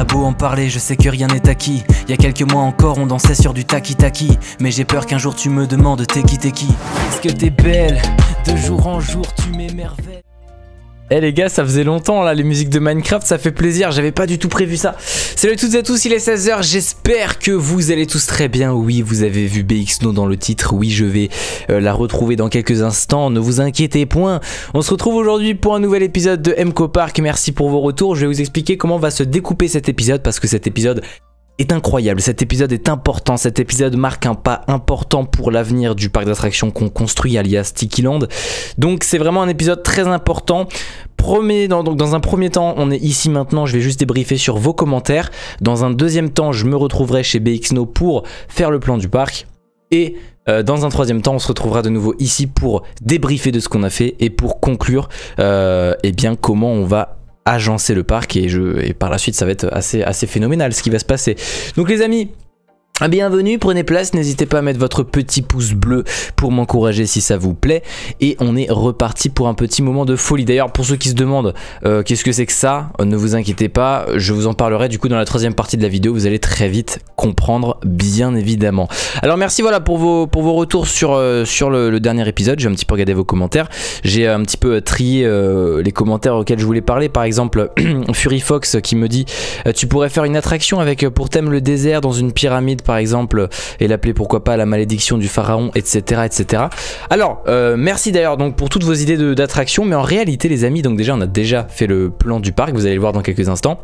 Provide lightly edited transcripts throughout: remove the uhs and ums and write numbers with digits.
a beau en parler, je sais que rien n'est acquis. Il y a quelques mois encore, on dansait sur du taki-taki. Mais j'ai peur qu'un jour tu me demandes t'es qui. Est-ce que t'es belle? De jour en jour, tu m'émerveilles. Eh les gars, ça faisait longtemps là, les musiques de Minecraft, ça fait plaisir, j'avais pas du tout prévu ça. Salut à toutes et à tous, il est 16 h, j'espère que vous allez tous très bien. Oui, vous avez vu BXNO dans le titre, oui je vais la retrouver dans quelques instants, ne vous inquiétez point. On se retrouve aujourd'hui pour un nouvel épisode de MCO Park, merci pour vos retours. Je vais vous expliquer comment va se découper cet épisode parce que cet épisode est incroyable, cet épisode est important, cet épisode marque un pas important pour l'avenir du parc d'attractions qu'on construit alias Tikiland. Donc c'est vraiment un épisode très important. Donc dans un premier temps, on est ici maintenant, je vais juste débriefer sur vos commentaires. Dans un deuxième temps, je me retrouverai chez BXNO pour faire le plan du parc. Et dans un troisième temps, on se retrouvera de nouveau ici pour débriefer de ce qu'on a fait et pour conclure eh bien comment on va agencer le parc et par la suite ça va être assez phénoménal ce qui va se passer. Donc les amis, bienvenue, prenez place, n'hésitez pas à mettre votre petit pouce bleu pour m'encourager si ça vous plaît. Et on est reparti pour un petit moment de folie. D'ailleurs pour ceux qui se demandent qu'est-ce que c'est que ça, ne vous inquiétez pas, je vous en parlerai du coup dans la troisième partie de la vidéo. Vous allez très vite comprendre bien évidemment. Alors merci voilà pour vos retours sur le dernier épisode. J'ai un petit peu regardé vos commentaires. J'ai un petit peu trié les commentaires auxquels je voulais parler. Par exemple Fury Fox qui me dit tu pourrais faire une attraction avec pour thème le désert dans une pyramide par exemple et l'appeler pourquoi pas la malédiction du pharaon, etc. etc. Alors merci d'ailleurs donc pour toutes vos idées d'attraction, mais en réalité les amis, donc déjà on a déjà fait le plan du parc, vous allez le voir dans quelques instants.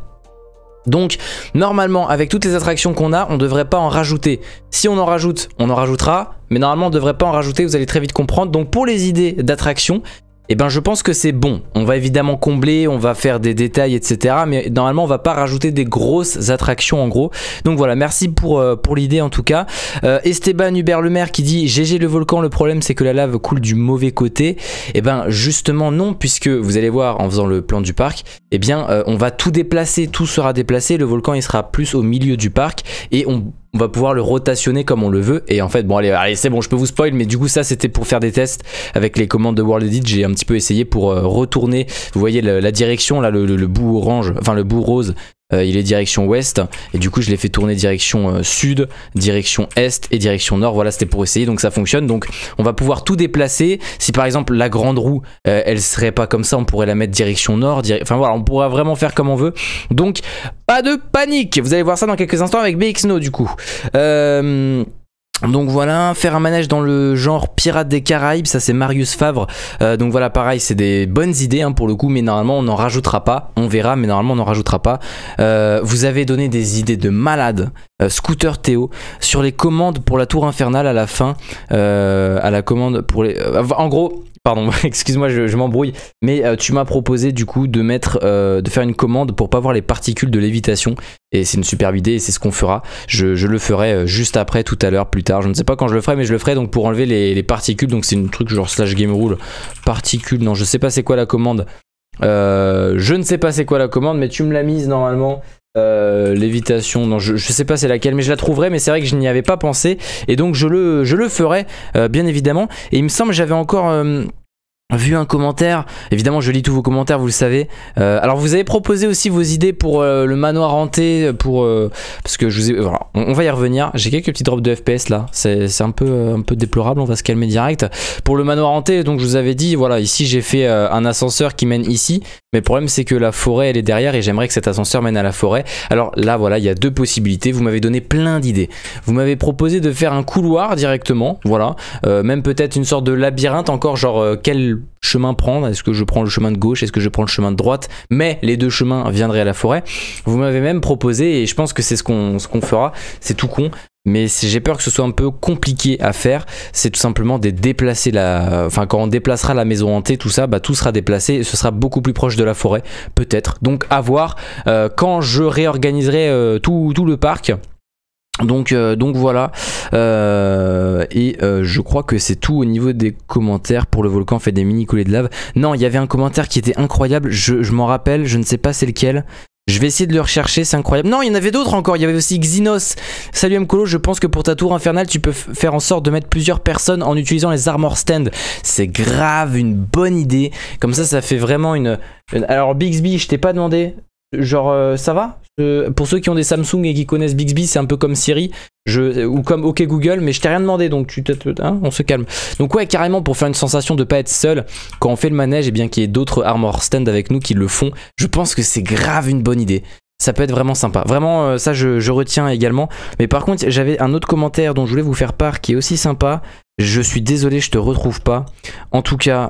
Donc normalement avec toutes les attractions qu'on a, on devrait pas en rajouter. Si on en rajoute, on en rajoutera, mais normalement on devrait pas en rajouter, vous allez très vite comprendre. Donc pour les idées d'attraction, eh ben je pense que c'est bon. On va évidemment combler, on va faire des détails, etc. Mais normalement, on va pas rajouter des grosses attractions en gros. Donc voilà, merci pour l'idée en tout cas. Esteban Hubert Lemaire qui dit GG le volcan, le problème c'est que la lave coule du mauvais côté. Eh ben justement non, puisque vous allez voir en faisant le plan du parc, eh bien on va tout déplacer, tout sera déplacé. Le volcan il sera plus au milieu du parc et on va pouvoir le rotationner comme on le veut. Et en fait bon allez c'est bon, je peux vous spoil, mais du coup ça c'était pour faire des tests avec les commandes de World Edit. J'ai un petit peu essayé pour retourner, vous voyez la direction là, le bout orange, enfin le bout rose, il est direction ouest et du coup je l'ai fait tourner direction sud, direction est et direction nord. Voilà, c'était pour essayer, donc ça fonctionne. Donc on va pouvoir tout déplacer. Si par exemple la grande roue elle serait pas comme ça, on pourrait la mettre direction nord, enfin voilà, on pourra vraiment faire comme on veut. Donc pas de panique, vous allez voir ça dans quelques instants avec BXNO du coup. Donc voilà, faire un manège dans le genre Pirates des Caraïbes, ça c'est Marius Favre. Donc voilà, pareil, c'est des bonnes idées hein, pour le coup, mais normalement on n'en rajoutera pas. On verra, mais normalement on n'en rajoutera pas. Vous avez donné des idées de malade. Scooter Théo sur les commandes pour la tour infernale à la fin, à la commande pour les... en gros... Pardon, excuse-moi, je m'embrouille. Mais tu m'as proposé du coup de faire une commande pour pas voir les particules de lévitation. Et c'est une superbe idée et c'est ce qu'on fera. Je le ferai juste après, tout à l'heure, plus tard. Je ne sais pas quand je le ferai, mais je le ferai donc pour enlever les particules. Donc c'est une truc genre slash game rule. Particules, non, je sais pas c'est quoi la commande. Je ne sais pas c'est quoi la commande, mais tu me l'as mise normalement. Lévitation, non je sais pas c'est laquelle, mais je la trouverai. Mais c'est vrai que je n'y avais pas pensé et donc je le ferai bien évidemment. Et il me semble que j'avais encore vu un commentaire, évidemment je lis tous vos commentaires, vous le savez. Alors vous avez proposé aussi vos idées pour le manoir hanté, parce que je vous ai, voilà, on va y revenir. J'ai quelques petits drops de FPS là, c'est un peu déplorable, on va se calmer direct. Pour le manoir hanté, donc je vous avais dit, voilà, ici j'ai fait un ascenseur qui mène ici, mais le problème c'est que la forêt elle est derrière et j'aimerais que cet ascenseur mène à la forêt. Alors là voilà, il y a deux possibilités, vous m'avez donné plein d'idées. Vous m'avez proposé de faire un couloir directement, voilà, même peut-être une sorte de labyrinthe encore, genre quel chemin prendre, est-ce que je prends le chemin de gauche, est-ce que je prends le chemin de droite, mais les deux chemins viendraient à la forêt. Vous m'avez même proposé, et je pense que c'est ce qu'on fera, c'est tout con, mais j'ai peur que ce soit un peu compliqué à faire, c'est tout simplement de déplacer enfin quand on déplacera la maison hantée, tout ça, bah tout sera déplacé et ce sera beaucoup plus proche de la forêt, peut-être. Donc à voir quand je réorganiserai tout le parc. Donc voilà, je crois que c'est tout au niveau des commentaires. Pour le volcan fait des mini coulées de lave. Non, il y avait un commentaire qui était incroyable, je m'en rappelle, je ne sais pas c'est lequel. Je vais essayer de le rechercher, c'est incroyable. Non, il y en avait d'autres encore, il y avait aussi Xynos. Salut Mkolo, je pense que pour ta tour infernale, tu peux faire en sorte de mettre plusieurs personnes en utilisant les armor stands. C'est grave une bonne idée. Comme ça fait vraiment une... Alors Bixby, je t'ai pas demandé... Genre, ça va? Pour ceux qui ont des Samsung et qui connaissent Bixby, c'est un peu comme Siri ou comme OK Google, mais je t'ai rien demandé, donc on se calme. Donc ouais, carrément, pour faire une sensation de pas être seul quand on fait le manège, et bien qu'il y ait d'autres Armor Stand avec nous qui le font, je pense que c'est grave une bonne idée. Ça peut être vraiment sympa. Vraiment, ça je retiens également. Mais par contre, j'avais un autre commentaire dont je voulais vous faire part qui est aussi sympa. Je suis désolé, je te retrouve pas. En tout cas,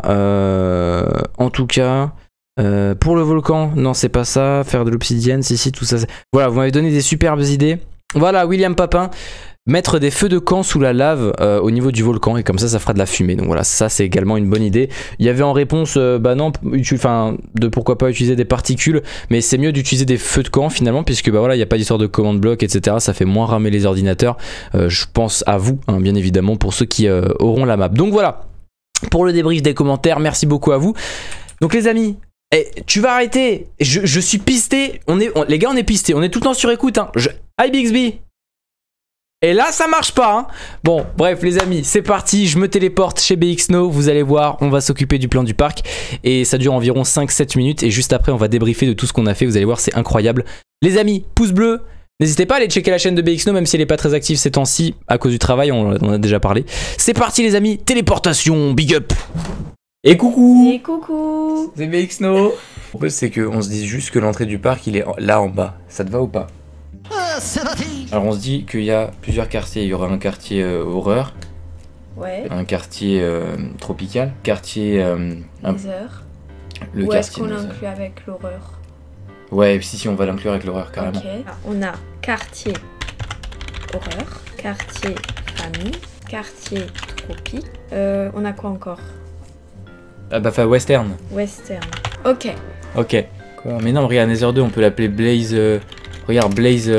pour le volcan, non c'est pas ça. Faire de l'obsidienne, si, tout ça. Voilà, vous m'avez donné des superbes idées. Voilà, William Papin. Mettre des feux de camp sous la lave au niveau du volcan et comme ça fera de la fumée. Donc voilà, ça c'est également une bonne idée. Il y avait en réponse, bah non, de pourquoi pas utiliser des particules, mais c'est mieux d'utiliser des feux de camp finalement, puisque bah voilà, il n'y a pas d'histoire de commande bloc, etc. Ça fait moins ramer les ordinateurs. Je pense à vous, hein, bien évidemment, pour ceux qui auront la map. Donc voilà, pour le débrief des commentaires, merci beaucoup à vous. Donc les amis, tu vas arrêter. Je suis pisté. Les gars, on est pisté. On est tout le temps sur écoute. Hein. Hi Bixby. Et là ça marche pas hein. Bon bref les amis, c'est parti, je me téléporte chez BXno, vous allez voir, on va s'occuper du plan du parc. Et ça dure environ 5-7 minutes et juste après on va débriefer de tout ce qu'on a fait, vous allez voir c'est incroyable. Les amis, pouce bleu, n'hésitez pas à aller checker la chaîne de BXno même si elle n'est pas très active ces temps-ci à cause du travail, on en a déjà parlé. C'est parti les amis, téléportation, big up. Et coucou. Et coucou. C'est BXno. En fait c'est qu'on se dit juste que l'entrée du parc il est là en bas, ça te va ou pas? Alors on se dit qu'il y a plusieurs quartiers, il y aura un quartier horreur, ouais. Un quartier tropical, quartier Nether. Le ou quartier est-ce qu'on l'inclut avec l'horreur? Ouais, si on va l'inclure avec l'horreur carrément. Ok. On a quartier horreur, quartier famille, quartier tropique. On a quoi encore? Ah bah enfin western. Western. Ok. Ok. Quoi? Mais non, regarde Nether 2, on peut l'appeler Blaze. Regarde Blaze.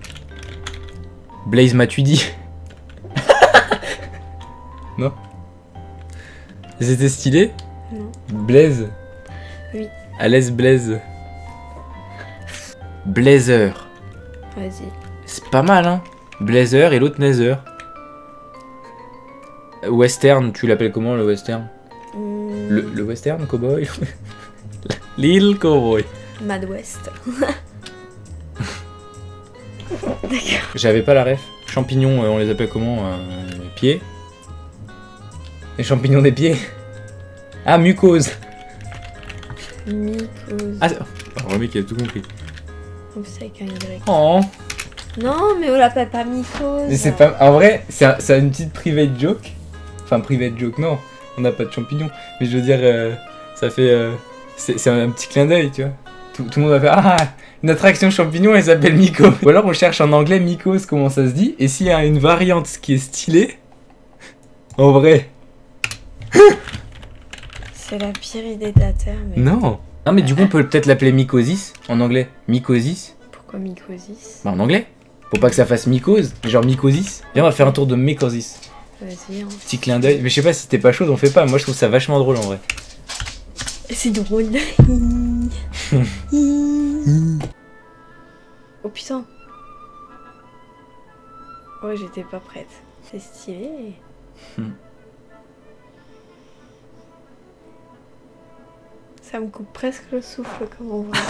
Blaze Matuidi. Non? C'était stylé? Non. Blaze? Oui. À l'aise Blaze. Blazer. Vas-y. C'est pas mal hein? Blazer et l'autre Nether. Western, tu l'appelles comment le western? Le western cowboy? Lil cowboy. Mad West. J'avais pas la ref. Champignons, on les appelle comment? Pieds? Les champignons des pieds? Ah, mucose. Mycose. Ah, le mec il a tout compris. Oh, c'est avec un Y. Oh. Non, mais on l'appelle pas mycose. Mais c'est pas. En vrai, c'est une petite private joke. Enfin, private joke, non. On n'a pas de champignons. Mais je veux dire, ça fait. C'est un petit clin d'œil, tu vois. Tout le monde va faire ah, une attraction champignon elle s'appelle mycose. Ou alors on cherche en anglais mycose comment ça se dit. Et s'il y a une variante qui est stylée, en vrai. C'est la pire idée de la terre. Mais... Non. Non mais du coup on peut peut-être l'appeler mycosis en anglais. Mycosis. Pourquoi mycosis? Bah en anglais. Faut pas que ça fasse mycose, genre mycosis. Viens on va faire un tour de mycosis. Vas-y. Hein. Petit clin d'œil. Mais je sais pas si t'es pas chaud, on fait pas. Moi je trouve ça vachement drôle en vrai. C'est drôle. Oh putain. Oh j'étais pas prête. C'est stylé. Ça me coupe presque le souffle comme on voit.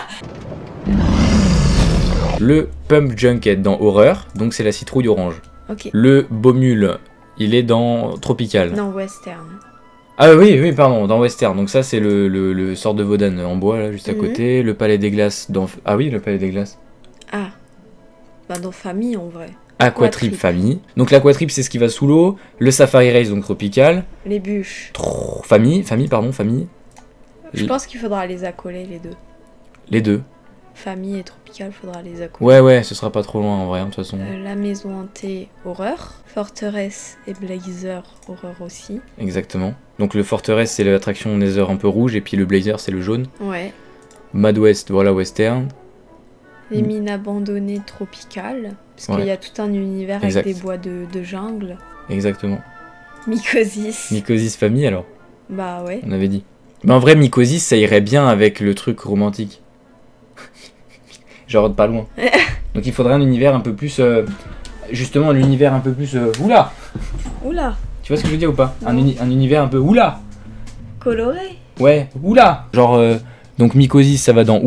Le Pump Junket dans Horreur, donc c'est la citrouille orange. Ok. Le Baumule, il est dans Tropical. Non, Western. Ah oui, pardon, dans Western. Donc ça c'est le sort de Vodan en bois là juste à côté. Le Palais des Glaces dans... Ah oui, le Palais des Glaces. Ah. Bah dans Famille en vrai. Aquatrip Famille. Donc l'Aquatrip c'est ce qui va sous l'eau. Le Safari Race donc Tropical. Les bûches. Famille. Je pense qu'il faudra les accoler les deux. Les deux. Famille et Tropical, faudra les accoler. Ouais, ce sera pas trop loin en vrai, de toute façon. La maison hantée, horreur. Forteresse et Blazer, horreur aussi. Exactement. Donc le Forteresse, c'est l'attraction Nether un peu rouge, et puis le Blazer, c'est le jaune. Ouais. Mad West, voilà, Western. Les mines abandonnées tropicales, parce qu'il y a tout un univers avec des bois de jungle. Exactement. Mycosis. Mycosis famille alors. Bah ouais. On avait dit. Mais en vrai, Mycosis, ça irait bien avec le truc romantique. Genre pas loin. Donc il faudrait un univers un peu plus... justement, un univers un peu plus... Oula. Oula. Tu vois ce que je veux dire ou pas? Un univers un peu... Oula. Coloré. Ouais, oula. Genre... donc Mycosis, ça va dans oula.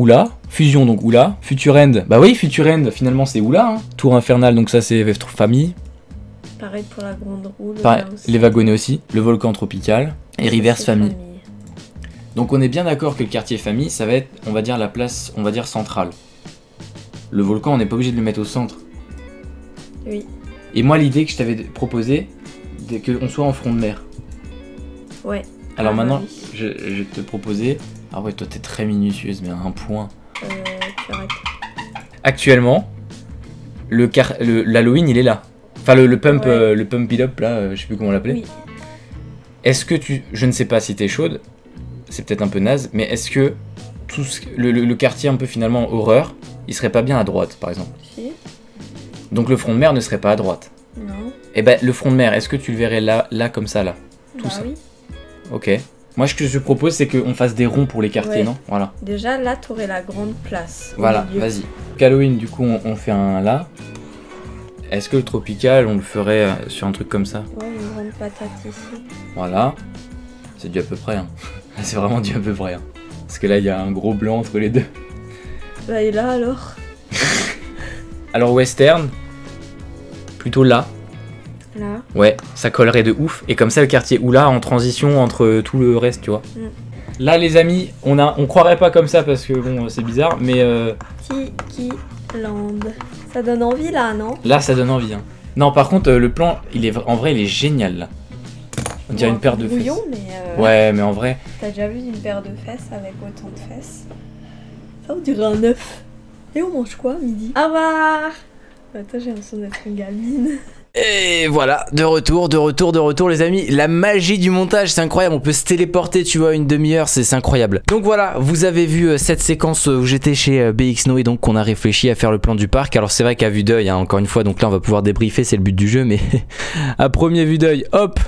Fusion, donc Oula. Future End, bah oui, Future End, finalement c'est Oula. Hein. Tour Infernale, donc ça c'est famille. Pareil pour la grande roue. Les wagonnets aussi. Le volcan tropical. Et Reverse famille. Donc on est bien d'accord que le quartier famille, ça va être, on va dire, la place, on va dire, centrale. Le volcan, on n'est pas obligé de le mettre au centre. Oui. Et moi, l'idée que je t'avais proposée, c'est qu'on soit en front de mer. Ouais. Alors maintenant, oui. je vais te proposer... Ah ouais, toi t'es très minutieuse, mais à un point. Tu arrêtes. Actuellement, l'Halloween, il est là. Enfin, le pump, ouais. Le pump it up, là, je sais plus comment l'appeler. Oui. Est-ce que tu... Je ne sais pas si t'es chaude, c'est peut-être un peu naze, mais est-ce que tout le quartier un peu finalement horreur, il serait pas bien à droite, par exemple? Si. Donc le front de mer ne serait pas à droite? Non. Et ben le front de mer, est-ce que tu le verrais là comme ça, là? Tout ça. Oui. Ok. Moi, ce que je propose, c'est qu'on fasse des ronds pour les quartiers, ouais. Non? Voilà. Déjà, là, t'aurais la grande place. Voilà, vas-y. Halloween, du coup, on fait un là. Est-ce que le tropical, on le ferait sur un truc comme ça? Ouais, une grande patate ici. Voilà. C'est du à peu près. Hein. C'est vraiment du à peu près. Hein. Parce que là, il y a un gros blanc entre les deux. Là et là, alors. Alors, western, plutôt là. Là. Ouais, ça collerait de ouf. Et comme ça, le quartier Oula en transition entre tout le reste, tu vois. Là, les amis, on croirait pas comme ça parce que bon, c'est bizarre, mais. Tiki Land. Ça donne envie là, non? Là, ça donne envie. Hein. Non, par contre, le plan, en vrai, il est génial là. On dirait une paire de fesses. Mais ouais, mais en vrai. T'as déjà vu une paire de fesses avec autant de fesses? Ça, on dirait un œuf. Et on mange quoi midi? Au revoir. Attends, j'ai l'impression d'être une gamine. Et voilà, de retour les amis. La magie du montage, c'est incroyable. On peut se téléporter, tu vois, une demi-heure, c'est incroyable. Donc voilà, vous avez vu cette séquence où j'étais chez BXNO et donc qu'on a réfléchi à faire le plan du parc. Alors c'est vrai qu'à vue d'œil, hein, encore une fois, donc là on va pouvoir débriefer, c'est le but du jeu, mais à premier vue d'œil, hop,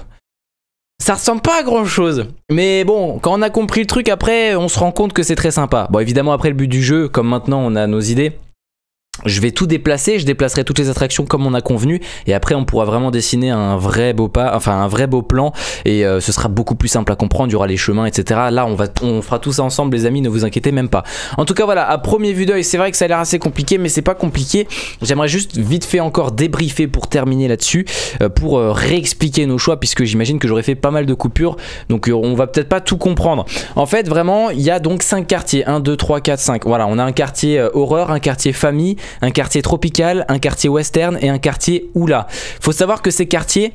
ça ressemble pas à grand chose. Mais bon, quand on a compris le truc, après, on se rend compte que c'est très sympa. Bon, évidemment, après le but du jeu, comme maintenant on a nos idées, je vais tout déplacer, je déplacerai toutes les attractions comme on a convenu et après on pourra vraiment dessiner un vrai beau plan et ce sera beaucoup plus simple à comprendre, il y aura les chemins etc. Là on fera tout ça ensemble les amis, ne vous inquiétez même pas. En tout cas voilà, à premier vue d'œil c'est vrai que ça a l'air assez compliqué mais c'est pas compliqué. J'aimerais juste vite fait encore débriefer pour terminer là-dessus, pour réexpliquer nos choix puisque j'imagine que j'aurais fait pas mal de coupures donc on va peut-être pas tout comprendre. En fait vraiment il y a donc 5 quartiers, 1, 2, 3, 4, 5. Voilà, on a un quartier horreur, un quartier famille, un quartier tropical, un quartier western et un quartier Oula. Faut savoir que ces quartiers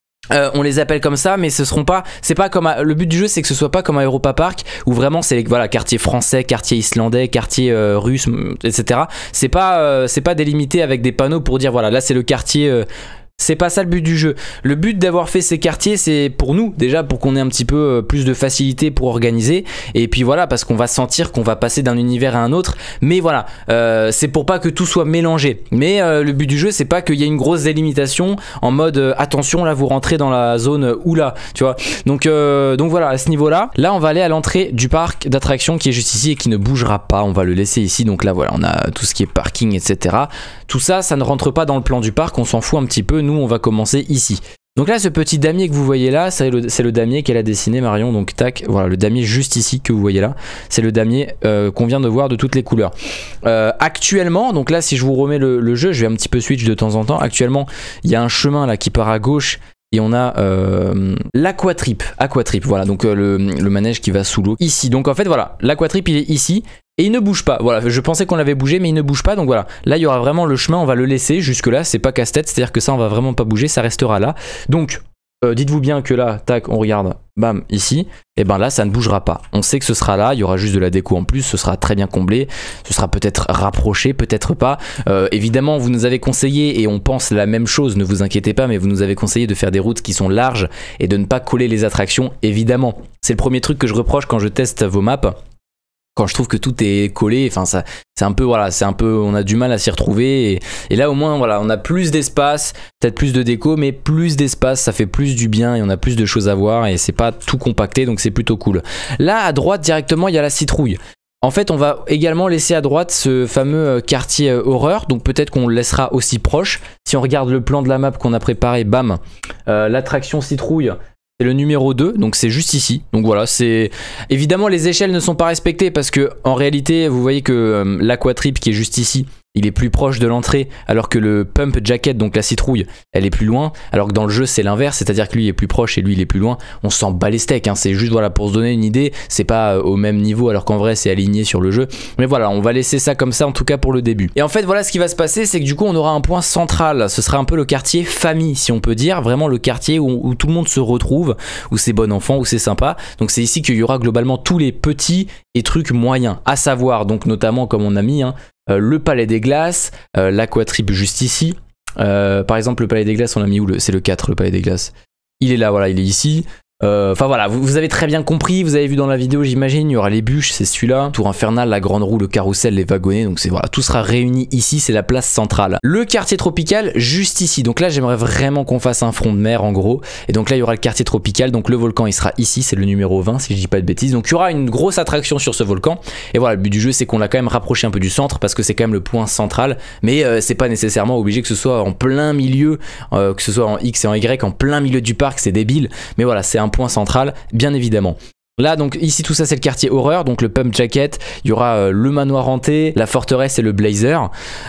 on les appelle comme ça mais ce seront pas, c'est pas comme le but du jeu c'est que ce soit pas comme à Europa Park où vraiment c'est voilà quartier français, quartier islandais, quartier russe etc. C'est pas délimité avec des panneaux pour dire voilà là c'est le quartier c'est pas ça le but du jeu. Le but d'avoir fait ces quartiers, c'est pour nous, déjà pour qu'on ait un petit peu plus de facilité pour organiser. Et puis voilà, parce qu'on va sentir qu'on va passer d'un univers à un autre. Mais voilà, c'est pour pas que tout soit mélangé. Mais le but du jeu, c'est pas qu'il y ait une grosse délimitation en mode attention, là vous rentrez dans la zone Oula, tu vois. Donc voilà, à ce niveau-là, là on va aller à l'entrée du parc d'attractions qui est juste ici et qui ne bougera pas. On va le laisser ici. Donc là voilà, on a tout ce qui est parking, etc. Tout ça, ça ne rentre pas dans le plan du parc, on s'en fout un petit peu. Nous on va commencer ici. Donc là ce petit damier que vous voyez là, c'est le damier qu'elle a dessiné Marion. Donc tac, voilà le damier juste ici que vous voyez là, c'est le damier qu'on vient de voir de toutes les couleurs. Actuellement, donc là si je vous remets le jeu, je vais un petit peu switch de temps en temps. Actuellement il y a un chemin là qui part à gauche et on a l'Aquatrip, voilà donc le manège qui va sous l'eau ici. Donc en fait voilà, l'Aquatrip il est ici. Et il ne bouge pas, voilà, je pensais qu'on l'avait bougé mais il ne bouge pas donc voilà, là il y aura vraiment le chemin, on va le laisser jusque là, c'est pas casse-tête, c'est à dire que ça on va vraiment pas bouger, ça restera là. Donc dites-vous bien que là, tac, on regarde, bam, ici, et ben là ça ne bougera pas, on sait que ce sera là, il y aura juste de la déco en plus, ce sera très bien comblé, ce sera peut-être rapproché, peut-être pas, évidemment vous nous avez conseillé et on pense la même chose, ne vous inquiétez pas, mais vous nous avez conseillé de faire des routes qui sont larges et de ne pas coller les attractions, évidemment, c'est le premier truc que je reproche quand je teste vos maps. Quand je trouve que tout est collé, enfin ça, c'est un peu voilà, on a du mal à s'y retrouver et là au moins voilà, on a plus d'espace, peut-être plus de déco, mais plus d'espace, ça fait plus du bien et on a plus de choses à voir et c'est pas tout compacté donc c'est plutôt cool. Là à droite directement il y a la citrouille. En fait on va également laisser à droite ce fameux quartier horreur, donc peut-être qu'on le laissera aussi proche. Si on regarde le plan de la map qu'on a préparé, bam, l'attraction citrouille. c'est le numéro 2, donc c'est juste ici. Donc voilà, c'est... Évidemment, les échelles ne sont pas respectées parce que en réalité, vous voyez que l'Aquatrip qui est juste ici, il est plus proche de l'entrée, alors que le Pump Jacket, donc la citrouille, elle est plus loin, alors que dans le jeu c'est l'inverse, c'est-à-dire que lui est plus proche et lui il est plus loin. On s'en bat les steaks, hein. C'est juste voilà pour se donner une idée, c'est pas au même niveau alors qu'en vrai c'est aligné sur le jeu. Mais voilà, on va laisser ça comme ça en tout cas pour le début. Et en fait voilà ce qui va se passer, c'est que du coup on aura un point central, ce sera un peu le quartier famille si on peut dire, vraiment le quartier où tout le monde se retrouve, où c'est bon enfant, où c'est sympa. Donc c'est ici qu'il y aura globalement tous les petits et trucs moyens, à savoir donc notamment comme on a mis, hein, le palais des glaces, l'Aquatrip juste ici. Par exemple le palais des glaces on l'a mis où? C'est le 4 le palais des glaces. Il est là, voilà, il est ici. Enfin voilà, vous avez très bien compris, vous avez vu dans la vidéo j'imagine, il y aura les bûches, c'est celui-là, tour infernale, la grande roue, le carrousel, les wagonnets, donc c'est voilà, tout sera réuni ici, c'est la place centrale. Le quartier tropical juste ici, donc là j'aimerais vraiment qu'on fasse un front de mer en gros, et donc là il y aura le quartier tropical, donc le volcan il sera ici, c'est le numéro 20 si je dis pas de bêtises, donc il y aura une grosse attraction sur ce volcan, et voilà le but du jeu c'est qu'on l'a quand même rapproché un peu du centre, parce que c'est quand même le point central, mais c'est pas nécessairement obligé que ce soit en plein milieu, que ce soit en X et en Y, en plein milieu du parc, c'est débile, mais voilà c'est un point central, bien évidemment. Là donc ici tout ça c'est le quartier horreur, donc le Pump Jacket, il y aura le manoir hanté, la forteresse et le blazer.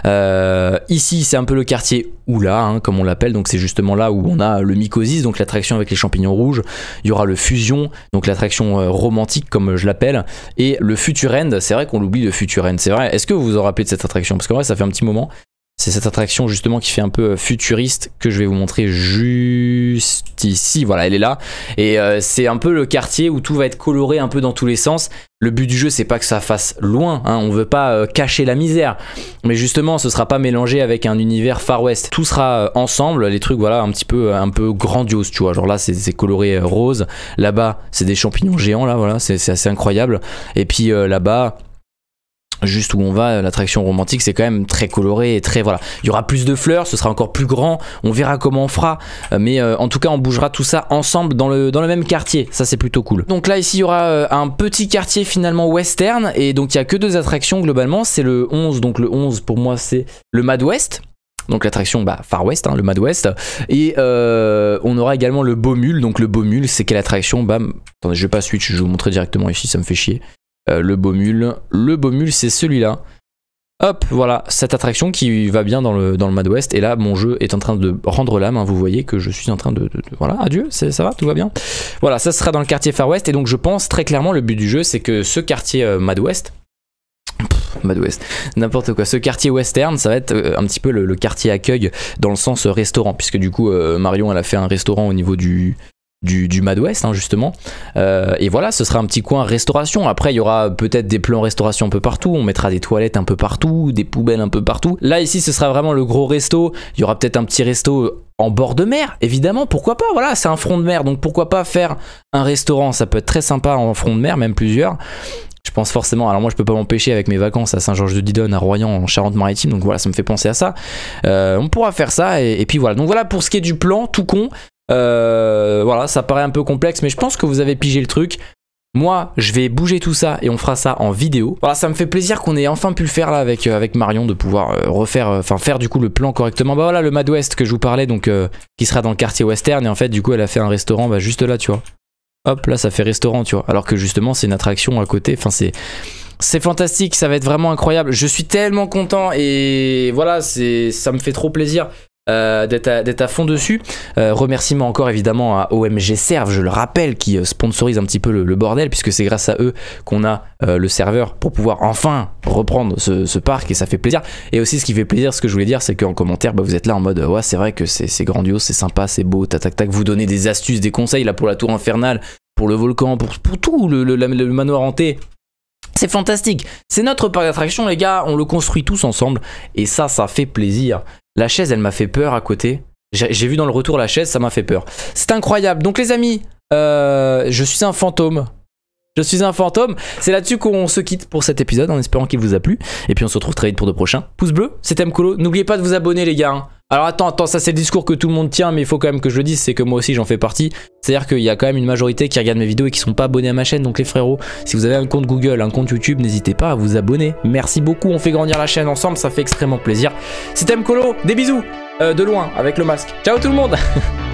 Ici c'est un peu le quartier Oula hein, comme on l'appelle, donc c'est justement là où on a le Mycosis, donc l'attraction avec les champignons rouges. Il y aura le Fusion, donc l'attraction romantique comme je l'appelle, et le Future End, c'est vrai qu'on l'oublie le Future End, c'est vrai. Est-ce que vous vous en rappelez de cette attraction? Parce qu'en vrai ça fait un petit moment. C'est cette attraction justement qui fait un peu futuriste que je vais vous montrer juste ici. Voilà, elle est là. Et c'est un peu le quartier où tout va être coloré un peu dans tous les sens. Le but du jeu, c'est pas que ça fasse loin, hein. On veut pas cacher la misère. Mais justement, ce sera pas mélangé avec un univers Far West. Tout sera ensemble, les trucs voilà un peu grandiose, tu vois. Genre là, c'est coloré rose. Là-bas, c'est des champignons géants, là, voilà, c'est assez incroyable. Et puis là-bas... juste où on va, l'attraction romantique c'est quand même très coloré et très voilà, il y aura plus de fleurs, ce sera encore plus grand, on verra comment on fera, mais en tout cas on bougera tout ça ensemble dans le même quartier, ça c'est plutôt cool. Donc là ici il y aura un petit quartier finalement western, et donc il y a que 2 attractions globalement, c'est le 11, donc le 11 pour moi c'est le Mad West. Donc l'attraction Far West, hein, le Mad West. Et on aura également le Baumule. Donc le Baumule c'est quelle attraction? Attendez je vais pas switch, je vais vous montrer directement ici, ça me fait chier. Le Baumule c'est celui-là. Hop, voilà, cette attraction qui va bien dans le Mad West. Et là, mon jeu est en train de rendre l'âme, hein, vous voyez que je suis en train de voilà, adieu, ça va, tout va bien. Voilà, ça sera dans le quartier Far West. Et donc je pense très clairement, le but du jeu, c'est que ce quartier Mad West, n'importe quoi, ce quartier western, ça va être un petit peu le quartier accueil dans le sens restaurant. Puisque du coup, Marion, elle a fait un restaurant au niveau du Mad West hein, justement, et voilà ce sera un petit coin restauration. Après il y aura peut-être des plans restauration un peu partout, on mettra des toilettes un peu partout, des poubelles un peu partout. Là ici ce sera vraiment le gros resto, il y aura peut-être un petit resto en bord de mer évidemment, pourquoi pas, voilà c'est un front de mer donc pourquoi pas faire un restaurant, ça peut être très sympa en front de mer, même plusieurs. Je pense forcément, alors moi je peux pas m'empêcher avec mes vacances à Saint-Georges-de-Didonne, à Royan, en Charente-Maritime, donc voilà ça me fait penser à ça. On pourra faire ça et puis voilà, donc voilà pour ce qui est du plan tout con. Voilà, ça paraît un peu complexe, mais je pense que vous avez pigé le truc. Moi, je vais bouger tout ça et on fera ça en vidéo. Voilà, ça me fait plaisir qu'on ait enfin pu le faire là avec Marion, de pouvoir refaire, faire du coup le plan correctement. Bah voilà, le Mad West que je vous parlais, donc qui sera dans le quartier western, et en fait, du coup, elle a fait un restaurant juste là, tu vois. Hop, là, ça fait restaurant, tu vois. Alors que justement, c'est une attraction à côté. Enfin, c'est fantastique, ça va être vraiment incroyable. Je suis tellement content et voilà, ça me fait trop plaisir. D'être à fond dessus. Remerciement encore évidemment à OMG Serve, je le rappelle, qui sponsorise un petit peu le bordel, puisque c'est grâce à eux qu'on a le serveur pour pouvoir enfin reprendre ce parc, et ça fait plaisir. Et aussi ce qui fait plaisir, ce que je voulais dire, c'est qu'en commentaire vous êtes là en mode ouais c'est vrai que c'est grandiose, c'est sympa, c'est beau, tac tac tac, vous donnez des astuces, des conseils là pour la tour infernale, pour le volcan, pour tout le manoir hanté. C'est fantastique, c'est notre parc d'attraction les gars, on le construit tous ensemble et ça fait plaisir. La chaise elle m'a fait peur à côté, j'ai vu dans le retour la chaise, ça m'a fait peur. C'est incroyable, donc les amis, je suis un fantôme. Je suis un fantôme, c'est là-dessus qu'on se quitte pour cet épisode en espérant qu'il vous a plu. Et puis on se retrouve très vite pour de prochains. Pouce bleu, c'était Mkolo, n'oubliez pas de vous abonner les gars hein. Alors attends, ça c'est le discours que tout le monde tient, mais il faut quand même que je le dise, c'est que moi aussi j'en fais partie. C'est-à-dire qu'il y a quand même une majorité qui regarde mes vidéos et qui sont pas abonnés à ma chaîne. Donc les frérots, si vous avez un compte Google, un compte YouTube, n'hésitez pas à vous abonner. Merci beaucoup, on fait grandir la chaîne ensemble, ça fait extrêmement plaisir. C'était Mkolo, des bisous, de loin avec le masque. Ciao tout le monde.